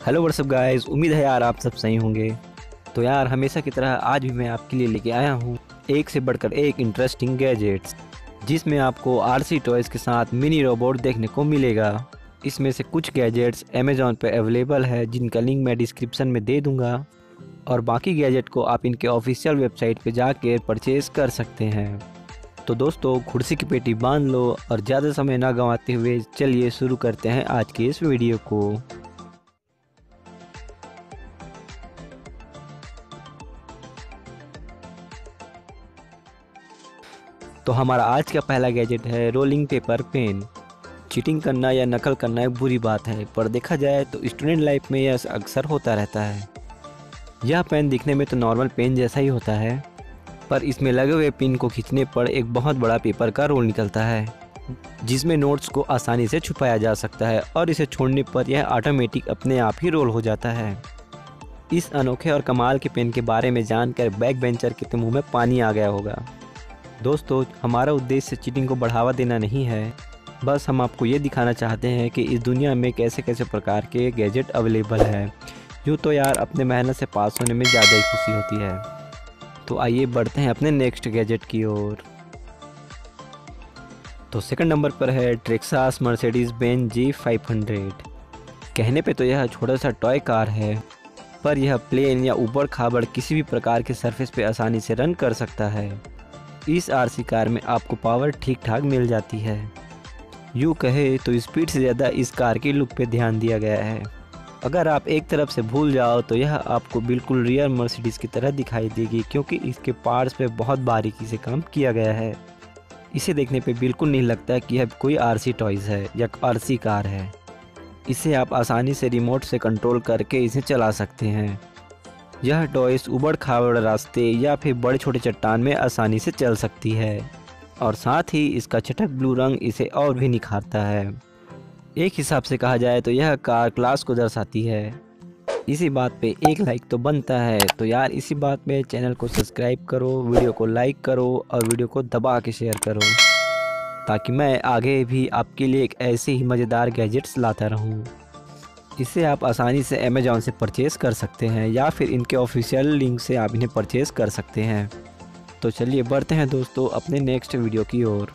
Hello what's up guys, उम्मीद है यार आप सब सही होंगे। तो यार हमेशा की तरह आज भी मैं आपके लिए लेके आया हूँ एक से बढ़कर एक इंटरेस्टिंग गैजेट्स, जिसमें आपको आरसी टॉयज़ के साथ मिनी रोबोट देखने को मिलेगा। इसमें से कुछ गैजेट्स अमेज़ॉन पे अवेलेबल है, जिनका लिंक मैं डिस्क्रिप्शन में दे दूँगा, और बाकी गैजेट को आप इनके ऑफिशियल वेबसाइट पे जाकर परचेज़ कर सकते हैं। तो दोस्तों, कुर्सी की पेटी बांध लो और ज़्यादा समय ना गंवाते हुए चलिए शुरू करते हैं आज के इस वीडियो को। तो हमारा आज का पहला गैजेट है रोलिंग पेपर पेन। चीटिंग करना या नकल करना एक बुरी बात है, पर देखा जाए तो स्टूडेंट लाइफ में यह अक्सर होता रहता है। यह पेन दिखने में तो नॉर्मल पेन जैसा ही होता है, पर इसमें लगे हुए पिन को खींचने पर एक बहुत बड़ा पेपर का रोल निकलता है, जिसमें नोट्स को आसानी से छुपाया जा सकता है, और इसे छोड़ने पर यह ऑटोमेटिक अपने आप ही रोल हो जाता है। इस अनोखे और कमाल के पेन के बारे में जानकर बैक बेंचर के तो मुँह में पानी आ गया होगा। दोस्तों, हमारा उद्देश्य चीटिंग को बढ़ावा देना नहीं है, बस हम आपको ये दिखाना चाहते हैं कि इस दुनिया में कैसे कैसे प्रकार के गैजेट अवेलेबल है। यूँ तो यार अपने मेहनत से पास होने में ज़्यादा ही खुशी होती है। तो आइए बढ़ते हैं अपने नेक्स्ट गैजेट की ओर। तो सेकंड नंबर पर है ट्रेक्सास मर्सिडीज बेंज G500। कहने पे तो यह छोटा सा टॉय कार है, पर यह प्लेन या ऊबड़ खाबड़ किसी भी प्रकार के सरफेस पे आसानी से रन कर सकता है। इस आरसी कार में आपको पावर ठीक ठाक मिल जाती है। यूँ कहे तो स्पीड से ज़्यादा इस कार की लुक पे ध्यान दिया गया है। अगर आप एक तरफ से भूल जाओ तो यह आपको बिल्कुल रियल मर्सिडीज़ की तरह दिखाई देगी, क्योंकि इसके पार्ट्स पे बहुत बारीकी से काम किया गया है। इसे देखने पे बिल्कुल नहीं लगता कि यह कोई आरसी टॉयज़ है या आरसी कार है। इसे आप आसानी से रिमोट से कंट्रोल करके इसे चला सकते हैं। यह टॉयस ऊबड़ खाबड़ रास्ते या फिर बड़े छोटे चट्टान में आसानी से चल सकती है, और साथ ही इसका चटक ब्लू रंग इसे और भी निखारता है। एक हिसाब से कहा जाए तो यह कार क्लास को दर्शाती है। इसी बात पे एक लाइक तो बनता है। तो यार इसी बात पे चैनल को सब्सक्राइब करो, वीडियो को लाइक करो और वीडियो को दबा के शेयर करो, ताकि मैं आगे भी आपके लिए एक ऐसे ही मज़ेदार गैजेट्स लाता रहूँ। इसे आप आसानी से अमेज़ॉन से परचेज़ कर सकते हैं, या फिर इनके ऑफिशियल लिंक से आप इन्हें परचेज़ कर सकते हैं। तो चलिए बढ़ते हैं दोस्तों अपने नेक्स्ट वीडियो की ओर।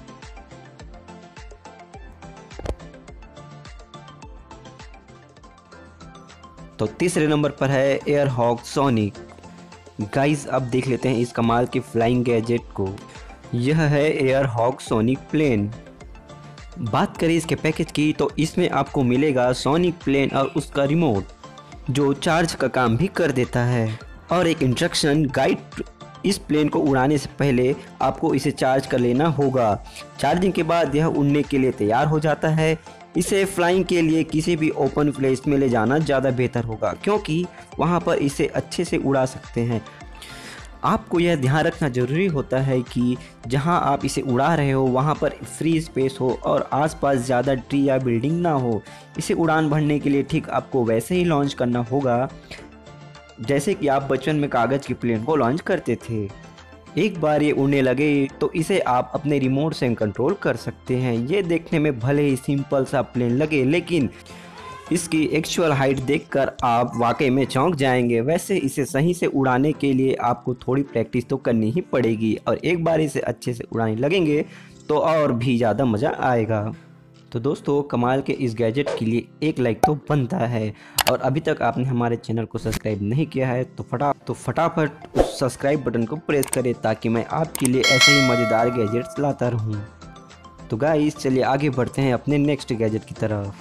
तो तीसरे नंबर पर है एयरहॉक सोनिक। गाइस, अब देख लेते हैं इस कमाल के फ्लाइंग गैजेट को। यह है एयरहॉक सोनिक प्लेन। बात करें इसके पैकेज की तो इसमें आपको मिलेगा सोनिक प्लेन और उसका रिमोट, जो चार्ज का काम भी कर देता है, और एक इंस्ट्रक्शन गाइड। इस प्लेन को उड़ाने से पहले आपको इसे चार्ज कर लेना होगा। चार्जिंग के बाद यह उड़ने के लिए तैयार हो जाता है। इसे फ्लाइंग के लिए किसी भी ओपन प्लेस में ले जाना ज़्यादा बेहतर होगा, क्योंकि वहाँ पर इसे अच्छे से उड़ा सकते हैं। आपको यह ध्यान रखना ज़रूरी होता है कि जहां आप इसे उड़ा रहे हो वहां पर फ्री स्पेस हो और आसपास ज़्यादा ट्री या बिल्डिंग ना हो। इसे उड़ान भरने के लिए ठीक आपको वैसे ही लॉन्च करना होगा जैसे कि आप बचपन में कागज़ की प्लेन को लॉन्च करते थे। एक बार ये उड़ने लगे तो इसे आप अपने रिमोट से कंट्रोल कर सकते हैं। ये देखने में भले ही सिंपल सा प्लेन लगे, लेकिन इसकी एक्चुअल हाइट देखकर आप वाकई में चौंक जाएंगे। वैसे इसे सही से उड़ाने के लिए आपको थोड़ी प्रैक्टिस तो करनी ही पड़ेगी, और एक बार इसे अच्छे से उड़ाने लगेंगे तो और भी ज़्यादा मज़ा आएगा। तो दोस्तों, कमाल के इस गैजेट के लिए एक लाइक तो बनता है, और अभी तक आपने हमारे चैनल को सब्सक्राइब नहीं किया है तो फटाफट उस सब्सक्राइब बटन को प्रेस करें, ताकि मैं आपके लिए ऐसे ही मज़ेदार गैजेट्स लाता रहूँ। तो गाइस, चलिए आगे बढ़ते हैं अपने नेक्स्ट गैजेट की तरफ।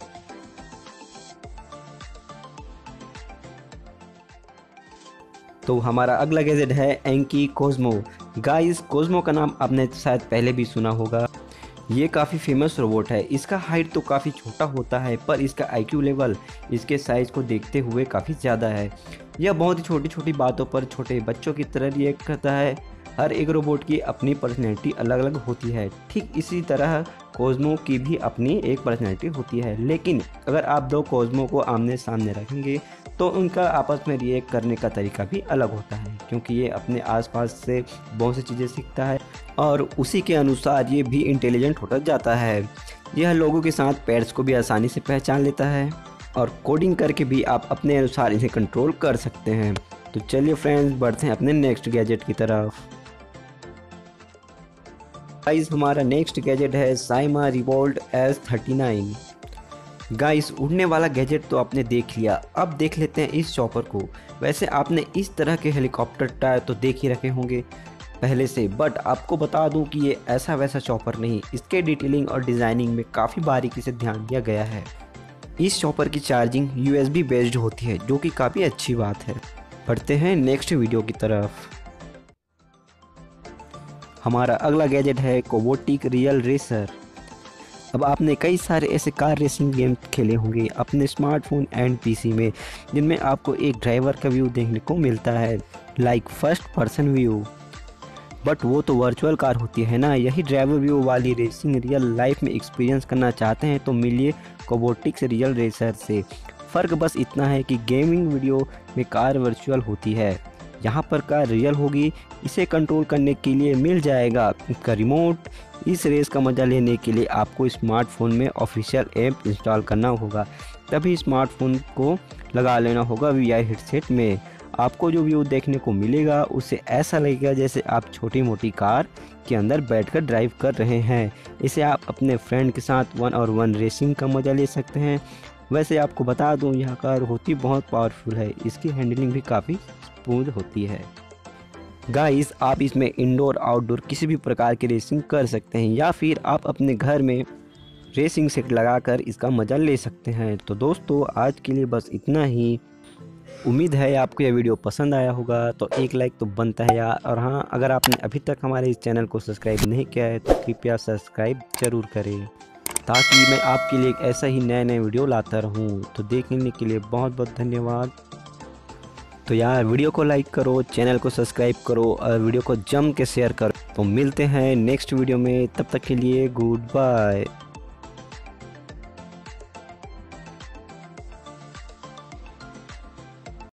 तो हमारा अगला गैजेट है एंकी कोज़्मो। गाइस, कोज़्मो का नाम आपने शायद पहले भी सुना होगा। ये काफ़ी फेमस रोबोट है। इसका हाइट तो काफ़ी छोटा होता है, पर इसका आईक्यू लेवल इसके साइज़ को देखते हुए काफ़ी ज़्यादा है। यह बहुत ही छोटी छोटी बातों पर छोटे बच्चों की तरह रिएक्ट करता है। हर एक रोबोट की अपनी पर्सनैलिटी अलग अलग होती है। ठीक इसी तरह कोज़्मो की भी अपनी एक पर्सनैलिटी होती है, लेकिन अगर आप दो कोज़्मो को आमने सामने रखेंगे तो उनका आपस में रिएक्ट करने का तरीका भी अलग होता है, क्योंकि ये अपने आसपास से बहुत सी चीज़ें सीखता है और उसी के अनुसार ये भी इंटेलिजेंट होता जाता है। यह लोगों के साथ पेट्स को भी आसानी से पहचान लेता है। और कोडिंग करके भी आप अपने अनुसार इसे कंट्रोल कर सकते हैं। तो चलिए फ्रेंड्स, बढ़ते हैं अपने नेक्स्ट गैजेट की तरफ। गाइस, हमारा नेक्स्ट गैजेट है साइमा रिवोल्ट S39। गाइस, उड़ने वाला गैजेट तो आपने देख लिया, अब देख लेते हैं इस चॉपर को। वैसे आपने इस तरह के हेलीकॉप्टर टायर तो देख ही रखे होंगे पहले से, बट आपको बता दूं कि ये ऐसा वैसा चॉपर नहीं, इसके डिटेलिंग और डिज़ाइनिंग में काफ़ी बारीकी से ध्यान दिया गया है। इस चॉपर की चार्जिंग USB बेस्ड होती है, जो कि काफ़ी अच्छी बात है। बढ़ते हैं नेक्स्ट वीडियो की तरफ। हमारा अगला गैजेट है कोबोटिक रियल रेसर। अब आपने कई सारे ऐसे कार रेसिंग गेम खेले होंगे अपने स्मार्टफोन एंड PC में, जिनमें आपको एक ड्राइवर का व्यू देखने को मिलता है, like first person view. But वो तो वर्चुअल कार होती है ना। यही ड्राइवर व्यू वाली रेसिंग रियल लाइफ में एक्सपीरियंस करना चाहते हैं तो मिलिए कोबोटिक्स रियल रेसर से। फ़र्क बस इतना है कि गेमिंग वीडियो में कार वर्चुअल होती है, यहाँ पर कार रियल होगी। इसे कंट्रोल करने के लिए मिल जाएगा इसका रिमोट। इस रेस का मज़ा लेने के लिए आपको स्मार्टफोन में ऑफिशियल ऐप इंस्टॉल करना होगा, तभी स्मार्टफोन को लगा लेना होगा VI हेडसेट में। आपको जो व्यू देखने को मिलेगा उससे ऐसा लगेगा जैसे आप छोटी मोटी कार के अंदर बैठकर ड्राइव कर रहे हैं। इसे आप अपने फ्रेंड के साथ 1-on-1 रेसिंग का मज़ा ले सकते हैं। वैसे आपको बता दूं, यह कार होती बहुत पावरफुल है, इसकी हैंडलिंग भी काफ़ी स्मूथ होती है। गाइस, आप इसमें इंडोर आउटडोर किसी भी प्रकार की रेसिंग कर सकते हैं, या फिर आप अपने घर में रेसिंग सेट लगाकर इसका मज़ा ले सकते हैं। तो दोस्तों, आज के लिए बस इतना ही। उम्मीद है आपको यह वीडियो पसंद आया होगा, तो एक लाइक तो बनता है यार। और हाँ, अगर आपने अभी तक हमारे इस चैनल को सब्सक्राइब नहीं किया है तो कृपया सब्सक्राइब ज़रूर करें, ताकि मैं आपके लिए ऐसा ही नए वीडियो लाता रहूं। तो देखने के लिए बहुत बहुत धन्यवाद। तो यार, वीडियो को लाइक करो, चैनल को सब्सक्राइब करो और वीडियो को जम के शेयर करो। तो मिलते हैं नेक्स्ट वीडियो में, तब तक के लिए गुड बाय।